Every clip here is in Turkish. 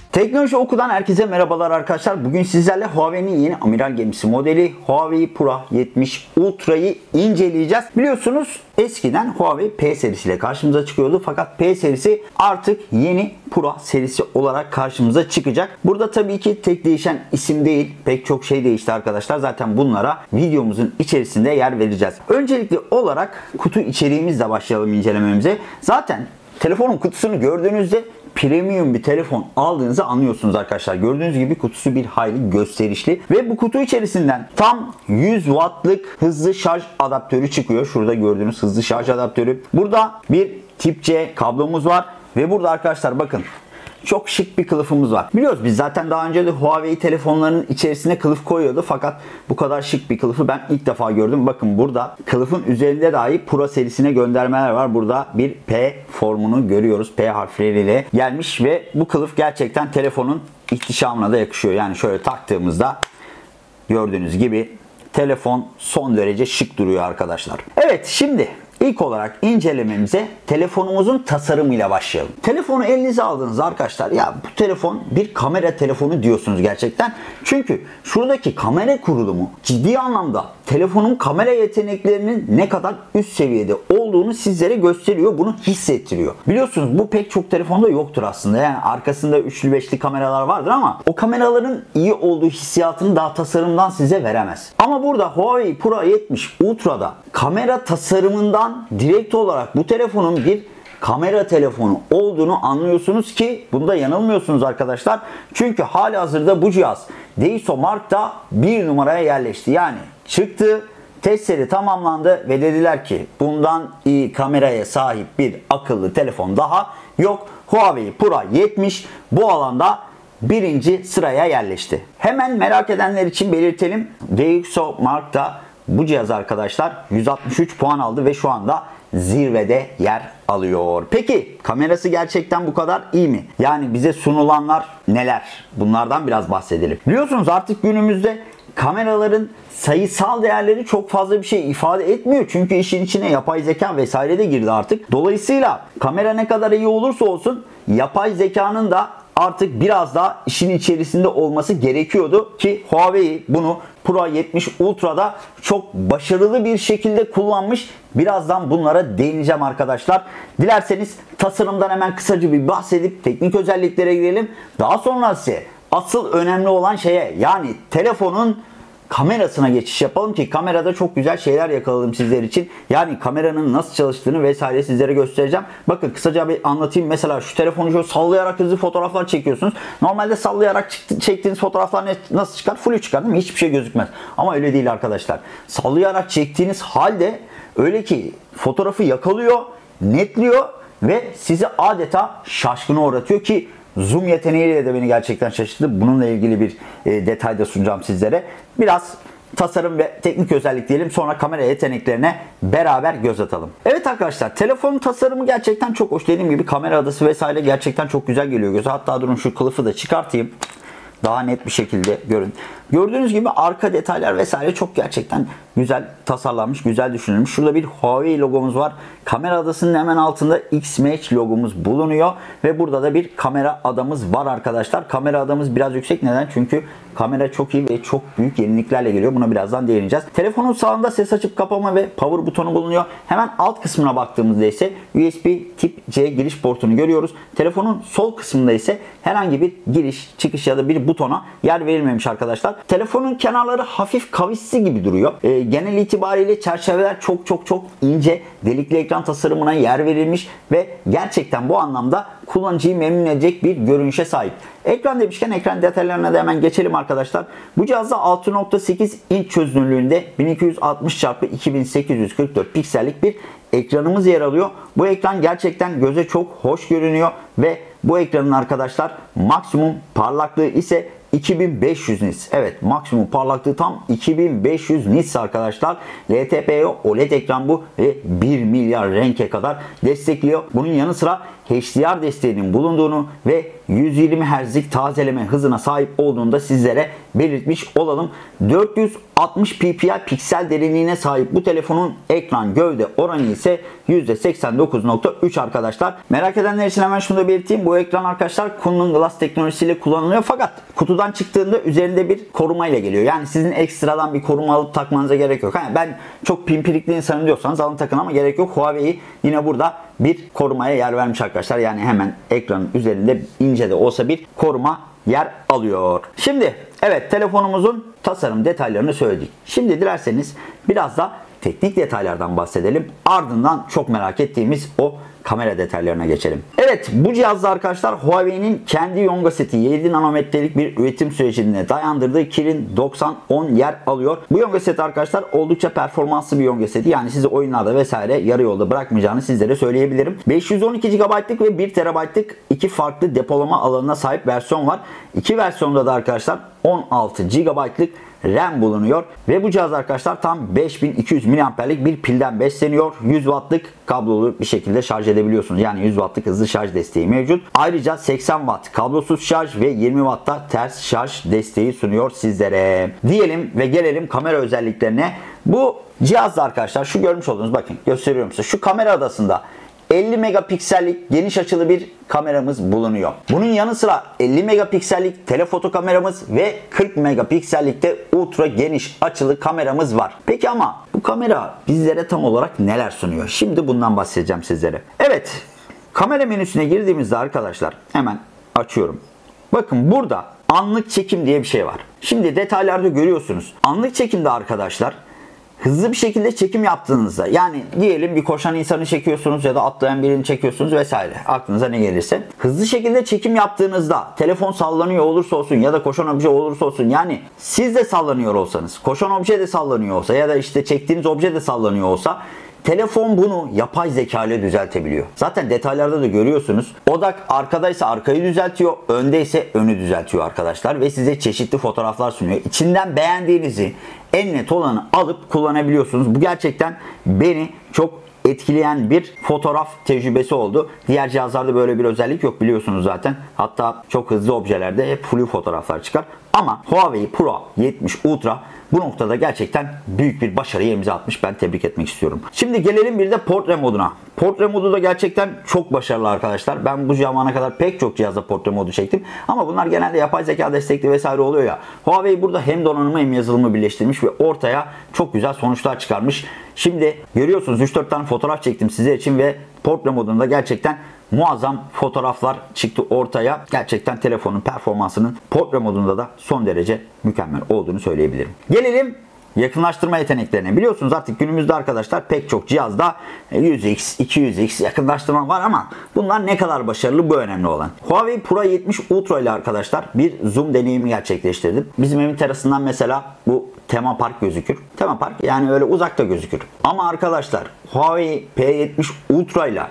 Teknoloji Oku'dan herkese merhabalar arkadaşlar. Bugün sizlerle Huawei'nin yeni amiral gemisi modeli Huawei Pura 70 Ultra'yı inceleyeceğiz. Biliyorsunuz eskiden Huawei P serisiyle karşımıza çıkıyordu. Fakat P serisi artık yeni Pura serisi olarak karşımıza çıkacak. Burada tabii ki tek değişen isim değil, pek çok şey değişti arkadaşlar. Zaten bunlara videomuzun içerisinde yer vereceğiz. Öncelikli olarak kutu içeriğimizle başlayalım incelememize. Zaten telefonun kutusunu gördüğünüzde premium bir telefon aldığınızı anlıyorsunuz arkadaşlar. Gördüğünüz gibi kutusu bir hayli gösterişli ve bu kutu içerisinden tam 100 wattlık hızlı şarj adaptörü çıkıyor. Şurada gördüğünüz hızlı şarj adaptörü. Burada bir tip C kablomuz var ve burada arkadaşlar bakın çok şık bir kılıfımız var. Biliyoruz biz zaten daha önce de Huawei telefonlarının içerisine kılıf koyuyordu. Fakat bu kadar şık bir kılıfı ben ilk defa gördüm. Bakın burada kılıfın üzerinde dahi Pro serisine göndermeler var. Burada bir P formunu görüyoruz. P harfleriyle gelmiş ve bu kılıf gerçekten telefonun ihtişamına da yakışıyor. Yani şöyle taktığımızda gördüğünüz gibi telefon son derece şık duruyor arkadaşlar. Evet, şimdi İlk olarak incelememize telefonumuzun tasarımıyla başlayalım. Telefonu elinize aldığınızda arkadaşlar ya bu telefon bir kamera telefonu diyorsunuz gerçekten. Çünkü şuradaki kamera kurulumu ciddi anlamda telefonun kamera yeteneklerinin ne kadar üst seviyede olduğunu sizlere gösteriyor. Bunu hissettiriyor. Biliyorsunuz bu pek çok telefonda yoktur aslında. Yani arkasında üçlü beşli kameralar vardır ama o kameraların iyi olduğu hissiyatını daha tasarımdan size veremez. Ama burada Huawei Pura 70 Ultra'da kamera tasarımından direkt olarak bu telefonun bir kamera telefonu olduğunu anlıyorsunuz ki bunda yanılmıyorsunuz arkadaşlar. Çünkü halihazırda bu cihaz Daiso Mark'ta bir numaraya yerleşti. Yani çıktı, testleri tamamlandı ve dediler ki bundan iyi kameraya sahip bir akıllı telefon daha yok. Huawei Pura 70 bu alanda birinci sıraya yerleşti. Hemen merak edenler için belirtelim. Daiso Mark'ta bu cihaz arkadaşlar 163 puan aldı ve şu anda zirvede yer alıyor. Peki kamerası gerçekten bu kadar iyi mi? Yani bize sunulanlar neler? Bunlardan biraz bahsedelim. Biliyorsunuz artık günümüzde kameraların sayısal değerleri çok fazla bir şey ifade etmiyor. Çünkü işin içine yapay zeka vesaire de girdi artık. Dolayısıyla kamera ne kadar iyi olursa olsun yapay zekanın da artık biraz daha işin içerisinde olması gerekiyordu ki Huawei bunu Pura 70 Ultra'da çok başarılı bir şekilde kullanmış. Birazdan bunlara değineceğim arkadaşlar. Dilerseniz tasarımdan hemen kısaca bir bahsedip teknik özelliklere girelim. Daha sonra ise asıl önemli olan şeye, yani telefonun kamerasına geçiş yapalım ki kamerada çok güzel şeyler yakaladım sizler için. Yani kameranın nasıl çalıştığını vesaire sizlere göstereceğim. Bakın kısaca bir anlatayım. Mesela şu telefonu şöyle sallayarak hızlı fotoğraflar çekiyorsunuz. Normalde sallayarak çektiğiniz fotoğraflar nasıl çıkar? Full çıkar değil mi? Hiçbir şey gözükmez. Ama öyle değil arkadaşlar. Sallayarak çektiğiniz halde öyle ki fotoğrafı yakalıyor, netliyor ve sizi adeta şaşkına uğratıyor ki zoom yeteneğiyle de beni gerçekten şaşırttı. Bununla ilgili bir detay da sunacağım sizlere. Biraz tasarım ve teknik özellik diyelim. Sonra kamera yeteneklerine beraber göz atalım. Evet arkadaşlar, telefonun tasarımı gerçekten çok hoş. Dediğim gibi kamera adası vesaire gerçekten çok güzel geliyor göze. Hatta durun şu kılıfı da çıkartayım. Daha net bir şekilde görün. Gördüğünüz gibi arka detaylar vesaire çok gerçekten güzel tasarlanmış, güzel düşünülmüş. Şurada bir Huawei logomuz var. Kamera adasının hemen altında X-Match logomuz bulunuyor. Ve burada da bir kamera adamız var arkadaşlar. Kamera adamız biraz yüksek. Neden? Çünkü kamera çok iyi ve çok büyük yeniliklerle geliyor. Buna birazdan değineceğiz. Telefonun sağında ses açıp kapama ve power butonu bulunuyor. Hemen alt kısmına baktığımızda ise USB tip C giriş portunu görüyoruz. Telefonun sol kısmında ise herhangi bir giriş, çıkış ya da bir butona yer verilmemiş arkadaşlar. Telefonun kenarları hafif kavisli gibi duruyor. Genel itibariyle çerçeveler çok ince, delikli ekran tasarımına yer verilmiş ve gerçekten bu anlamda kullanıcıyı memnun edecek bir görünüşe sahip. Ekran demişken ekran detaylarına da hemen geçelim arkadaşlar. Bu cihazda 6.8 inç çözünürlüğünde 1260x2844 piksellik bir ekranımız yer alıyor. Bu ekran gerçekten göze çok hoş görünüyor ve bu ekranın arkadaşlar maksimum parlaklığı ise 2500 nits. Evet, maksimum parlaklığı tam 2500 nits arkadaşlar. LTPO OLED ekran bu ve 1 milyar renge kadar destekliyor. Bunun yanı sıra HDR desteğinin bulunduğunu ve 120 Hz'lik tazeleme hızına sahip olduğunu da sizlere belirtmiş olalım. 460 ppi piksel derinliğine sahip bu telefonun ekran gövde oranı ise %89.3 arkadaşlar. Merak edenler için hemen şunu da belirteyim. Bu ekran arkadaşlar Kunlun Glass teknolojisiyle kullanılıyor. Fakat kutudan çıktığında üzerinde bir koruma ile geliyor. Yani sizin ekstradan bir koruma alıp takmanıza gerek yok. Yani ben çok pimpirikli insanım diyorsanız alın takın ama gerek yok. Huawei yine burada bir korumaya yer vermiş arkadaşlar. Yani hemen ekranın üzerinde ince de olsa bir koruma yer alıyor. Şimdi evet, telefonumuzun tasarım detaylarını söyledik. Şimdi dilerseniz biraz da teknik detaylardan bahsedelim. Ardından çok merak ettiğimiz o kamera detaylarına geçelim. Evet, bu cihazda arkadaşlar Huawei'nin kendi Yonga seti 7 nanometrelik bir üretim sürecine dayandırdığı Kirin 9010 yer alıyor. Bu Yonga seti arkadaşlar oldukça performanslı bir Yonga seti. Yani sizi oyunlarda vesaire yarı yolda bırakmayacağını sizlere söyleyebilirim. 512 GB'lık ve 1 TB'lık iki farklı depolama alanına sahip versiyon var. İki versiyonda da arkadaşlar 16 GB'lık RAM bulunuyor ve bu cihaz arkadaşlar tam 5200 mAh'lik bir pilden besleniyor. 100 Watt'lık kablolu bir şekilde şarj edebiliyorsunuz. Yani 100 Watt'lık hızlı şarj desteği mevcut. Ayrıca 80 Watt kablosuz şarj ve 20 Watt'ta ters şarj desteği sunuyor sizlere. Diyelim ve gelelim kamera özelliklerine. Bu cihazda arkadaşlar şu görmüş olduğunuz, bakın gösteriyorum size, şu kamera adasında 50 megapiksellik geniş açılı bir kameramız bulunuyor. Bunun yanı sıra 50 megapiksellik telefoto kameramız ve 40 megapiksellik de ultra geniş açılı kameramız var. Peki ama bu kamera bizlere tam olarak neler sunuyor? Şimdi bundan bahsedeceğim sizlere. Evet, kamera menüsüne girdiğimizde arkadaşlar hemen açıyorum. Bakın burada anlık çekim diye bir şey var. Şimdi detaylarda görüyorsunuz. Anlık çekimde arkadaşlar hızlı bir şekilde çekim yaptığınızda, yani diyelim bir koşan insanı çekiyorsunuz ya da atlayan birini çekiyorsunuz vesaire, aklınıza ne gelirse, hızlı şekilde çekim yaptığınızda telefon sallanıyor olursa olsun ya da koşan obje olursa olsun, yani siz de sallanıyor olsanız, koşan obje de sallanıyor olsa ya da işte çektiğiniz obje de sallanıyor olsa, telefon bunu yapay zeka ile düzeltebiliyor. Zaten detaylarda da görüyorsunuz. Odak arkadaysa arkayı düzeltiyor, öndeyse önü düzeltiyor arkadaşlar ve size çeşitli fotoğraflar sunuyor. İçinden beğendiğinizi, en net olanı alıp kullanabiliyorsunuz. Bu gerçekten beni çok etkileyen bir fotoğraf tecrübesi oldu. Diğer cihazlarda böyle bir özellik yok biliyorsunuz zaten. Hatta çok hızlı objelerde hep flu fotoğraflar çıkar. Ama Huawei Pro 70 Ultra bu noktada gerçekten büyük bir başarıya imza atmış. Ben tebrik etmek istiyorum. Şimdi gelelim bir de portre moduna. Portre modu da gerçekten çok başarılı arkadaşlar. Ben bu zamana kadar pek çok cihazda portre modu çektim. Ama bunlar genelde yapay zeka destekli vesaire oluyor ya. Huawei burada hem donanımı hem yazılımı birleştirmiş ve ortaya çok güzel sonuçlar çıkarmış. Şimdi görüyorsunuz 3-4 tane fotoğraf çektim sizler için ve portre modunda gerçekten muazzam fotoğraflar çıktı ortaya. Gerçekten telefonun performansının portre modunda da son derece mükemmel olduğunu söyleyebilirim. Gelelim yakınlaştırma yeteneklerine. Biliyorsunuz artık günümüzde arkadaşlar pek çok cihazda 100x, 200x yakınlaştırma var ama bunlar ne kadar başarılı, bu önemli olan. Huawei Pro 70 Ultra ile arkadaşlar bir zoom deneyimi gerçekleştirdim. Bizim evin terasından mesela bu tema park gözükür. Tema park yani öyle uzakta gözükür. Ama arkadaşlar Huawei P70 Ultra ile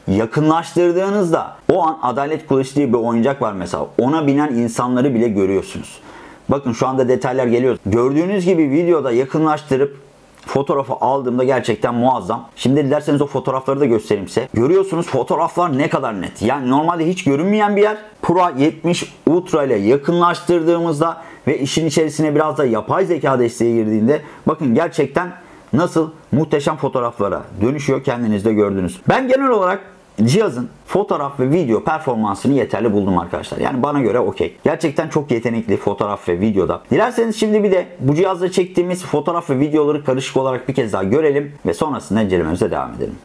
yakınlaştırdığınızda o an Adalet Kılıç diye bir oyuncak var mesela. Ona binen insanları bile görüyorsunuz. Bakın şu anda detaylar geliyor. Gördüğünüz gibi videoda yakınlaştırıp fotoğrafı aldığımda gerçekten muazzam. Şimdi dilerseniz o fotoğrafları da göstereyim size. Görüyorsunuz fotoğraflar ne kadar net. Yani normalde hiç görünmeyen bir yer. Pro 70 Ultra ile yakınlaştırdığımızda ve işin içerisine biraz da yapay zeka desteği girdiğinde bakın gerçekten nasıl muhteşem fotoğraflara dönüşüyor, kendiniz de gördünüz. Ben genel olarak cihazın fotoğraf ve video performansını yeterli buldum arkadaşlar. Yani bana göre okey. Gerçekten çok yetenekli fotoğraf ve videoda. Dilerseniz şimdi bir de bu cihazda çektiğimiz fotoğraf ve videoları karışık olarak bir kez daha görelim ve sonrasında incelememize devam edelim.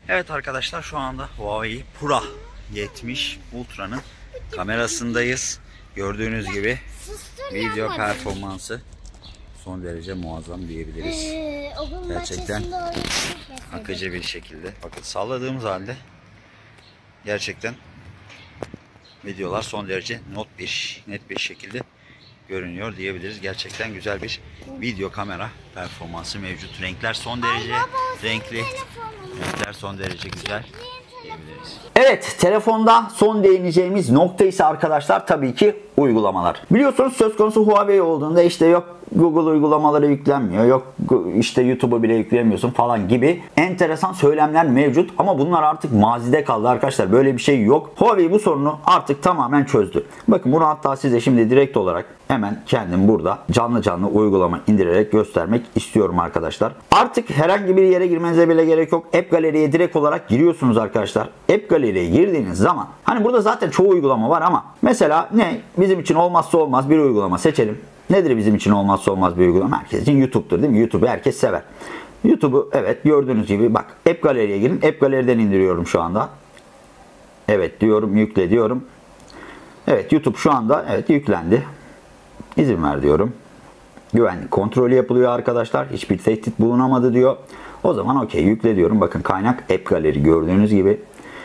Evet arkadaşlar, şu anda Huawei Pura 70 Ultra'nın kamerasındayız. Gördüğünüz gibi video performansı son derece muazzam diyebiliriz. Gerçekten akıcı bir şekilde. Bakın salladığımız halde gerçekten videolar son derece net bir şekilde görünüyor diyebiliriz. Gerçekten güzel bir video kamera performansı mevcut. Renkler son derece renkli. Renkler son derece güzel diyebiliriz. Evet, telefonda son değineceğimiz nokta ise arkadaşlar tabii ki uygulamalar. Biliyorsunuz söz konusu Huawei olduğunda işte yok Google uygulamaları yüklenmiyor, yok işte YouTube'u bile yükleyemiyorsun falan gibi enteresan söylemler mevcut. Ama bunlar artık mazide kaldı arkadaşlar. Böyle bir şey yok. Huawei bu sorunu artık tamamen çözdü. Bakın bunu hatta size şimdi direkt olarak hemen kendim burada canlı uygulama indirerek göstermek istiyorum arkadaşlar. Artık herhangi bir yere girmenize bile gerek yok. App Gallery'ye direkt olarak giriyorsunuz arkadaşlar. App Gallery'ye girdiğiniz zaman hani burada zaten çoğu uygulama var ama mesela ne bizim için olmazsa olmaz bir uygulama seçelim. Nedir bizim için olmazsa olmaz bir uygulama? Herkes için YouTube'dur değil mi? YouTube'u herkes sever. YouTube'u evet gördüğünüz gibi bak App Gallery'ye girin. App Gallery'den indiriyorum şu anda. Evet diyorum, yükle diyorum. Evet, YouTube şu anda evet yüklendi. İzin ver diyorum. Güvenlik kontrolü yapılıyor arkadaşlar. Hiçbir tehdit bulunamadı diyor. O zaman okey yükle diyorum. Bakın kaynak App Gallery gördüğünüz gibi.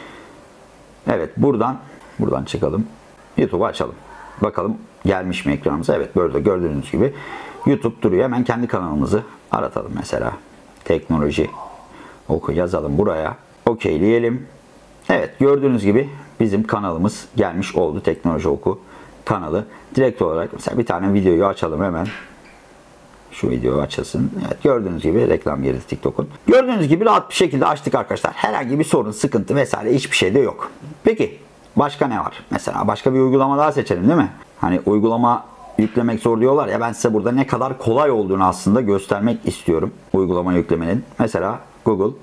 Evet buradan çıkalım. YouTube'u açalım. Bakalım gelmiş mi ekranımıza? Evet burada gördüğünüz gibi YouTube duruyor. Hemen kendi kanalımızı aratalım mesela. Teknoloji Oku yazalım buraya. Okeyleyelim. Evet gördüğünüz gibi bizim kanalımız gelmiş oldu. Teknoloji Oku kanalı. Direkt olarak mesela bir tane videoyu açalım hemen. Şu videoyu açılsın. Evet gördüğünüz gibi reklam girdi TikTok'un. Gördüğünüz gibi rahat bir şekilde açtık arkadaşlar. Herhangi bir sorun, sıkıntı vesaire hiçbir şey de yok. Peki başka ne var? Mesela başka bir uygulama daha seçelim değil mi? Hani uygulama yüklemek zor diyorlar ya, ben size burada ne kadar kolay olduğunu aslında göstermek istiyorum uygulama yüklemenin. Mesela Google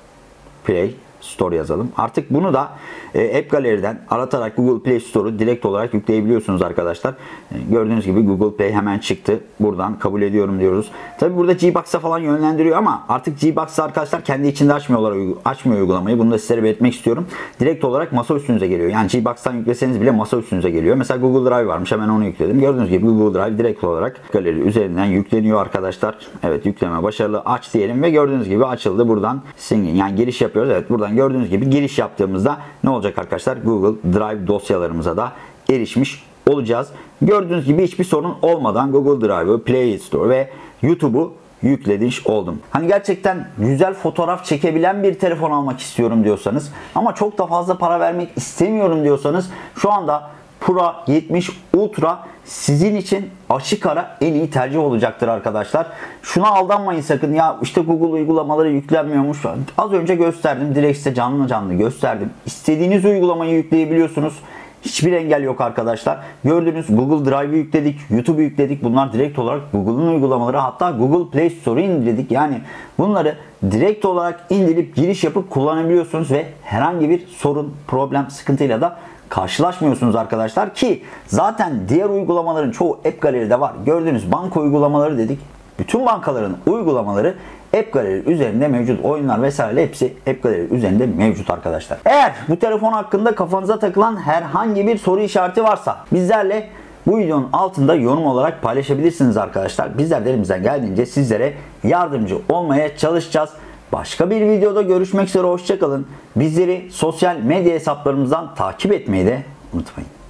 Play Store yazalım. Artık bunu da App Gallery'den aratarak Google Play Store'u direkt olarak yükleyebiliyorsunuz arkadaşlar. Gördüğünüz gibi Google Play hemen çıktı. Buradan kabul ediyorum diyoruz. Tabi burada Gbox'a falan yönlendiriyor ama artık Gbox'ı arkadaşlar kendi içinde açmıyor uygulamayı. Bunu da sizlere belirtmek istiyorum. Direkt olarak masa üstünüze geliyor. Yani Gbox'tan yükleseniz bile masa üstünüze geliyor. Mesela Google Drive varmış. Hemen onu yükledim. Gördüğünüz gibi Google Drive direkt olarak Gallery üzerinden yükleniyor arkadaşlar. Evet yükleme başarılı. Aç diyelim ve gördüğünüz gibi açıldı. Buradan Singin yani giriş yapıyoruz. Evet buradan gördüğünüz gibi giriş yaptığımızda ne olacak arkadaşlar? Google Drive dosyalarımıza da erişmiş olacağız. Gördüğünüz gibi hiçbir sorun olmadan Google Drive'ı, Play Store ve YouTube'u yüklemiş oldum. Hani gerçekten güzel fotoğraf çekebilen bir telefon almak istiyorum diyorsanız ama çok da fazla para vermek istemiyorum diyorsanız şu anda Pura 70 Ultra sizin için açık ara en iyi tercih olacaktır arkadaşlar. Şuna aldanmayın sakın ya işte Google uygulamaları yüklenmiyormuş. Az önce gösterdim. Direkt size canlı gösterdim. İstediğiniz uygulamayı yükleyebiliyorsunuz. Hiçbir engel yok arkadaşlar. Gördüğünüz Google Drive'ı yükledik, YouTube'u yükledik. Bunlar direkt olarak Google'ın uygulamaları. Hatta Google Play Store'u indirdik. Yani bunları direkt olarak indirip giriş yapıp kullanabiliyorsunuz ve herhangi bir sorun, problem, sıkıntıyla da karşılaşmıyorsunuz arkadaşlar ki zaten diğer uygulamaların çoğu App Gallery'de var. Gördüğünüz banka uygulamaları dedik. Bütün bankaların uygulamaları App Gallery üzerinde mevcut. Oyunlar vesaire hepsi App Gallery üzerinde mevcut arkadaşlar. Eğer bu telefon hakkında kafanıza takılan herhangi bir soru işareti varsa bizlerle bu videonun altında yorum olarak paylaşabilirsiniz arkadaşlar. Bizler de elimizden geldiğince sizlere yardımcı olmaya çalışacağız. Başka bir videoda görüşmek üzere, hoşça kalın. Bizleri sosyal medya hesaplarımızdan takip etmeyi de unutmayın.